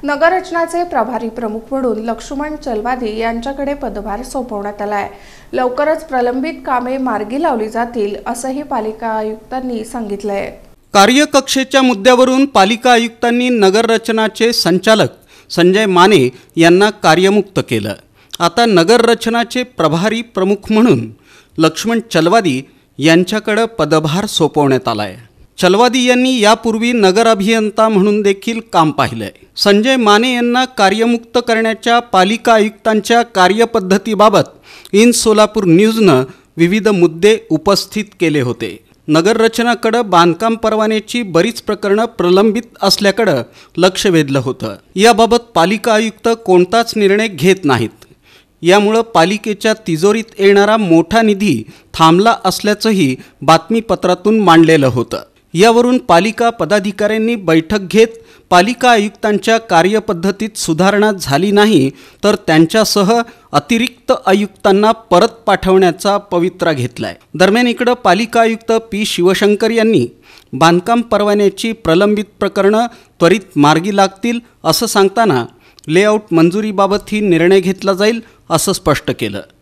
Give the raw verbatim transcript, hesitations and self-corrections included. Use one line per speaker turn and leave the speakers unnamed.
नगररचनाचे प्रभारी प्रमुख म्हणून लक्ष्मण चलवादी यांच्याकडे पदभार सोपवण्यात आला आहे। लवकरच प्रलंबित कामे मार्गी लावली जातील असंही पालिका आयुक्तांनी सांगितलंय।
कार्यकक्षेच्या मुद्द्यावरून पालिका आयुक्तांनी नगररचनाचे संचालक संजय माने यांना कार्यमुक्त केलं। आता नगररचनाचे प्रभारी प्रमुख म्हणून लक्ष्मण चलवादी यांच्याकडे पदभार सोपवण्यात आलाय। चलवादी यांनी यापूर्वी नगर अभियंता म्हणून देखील काम पाहिलंय। संजय माने यांना कार्यमुक्त करण्याच्या पालिका आयुक्तांच्या कार्यपद्धतीबाबत इन सोलापूर न्यूजनं विविध मुद्दे उपस्थित केले होते। नगररचनाकडे बांधकाम परवान्याची बरीच प्रकरणं प्रलंबित असल्याकडे लक्ष वेधलं होतं। याबाबत पालिका आयुक्त कोणताच निर्णय घेत नाहीत। यामुळे पालिकेच्या तिजोरीत येणारा मोठा निधी थांबला असल्याचंही बातमीपत्रातून मांडलेलं होतं। यावरून पालिका पदाधिकाऱ्यांनी बैठक घेत पालिका आयुक्तांच्या कार्यपद्धतीत सुधारणा झाली नाही तर त्यांच्यासह अतिरिक्त आयुक्तांना परत पाठवण्याचा पवित्रा घेतलाय। दरम्यान इकडे पालिका आयुक्त पी शिवशंकर यांनी बांधकाम परवान्याची प्रलंबित प्रकरणं त्वरित मार्गी लागतील असं सांगताना लेआउट मंजुरीबाबतही निर्णय घेतला जाईल असं स्पष्ट केलं।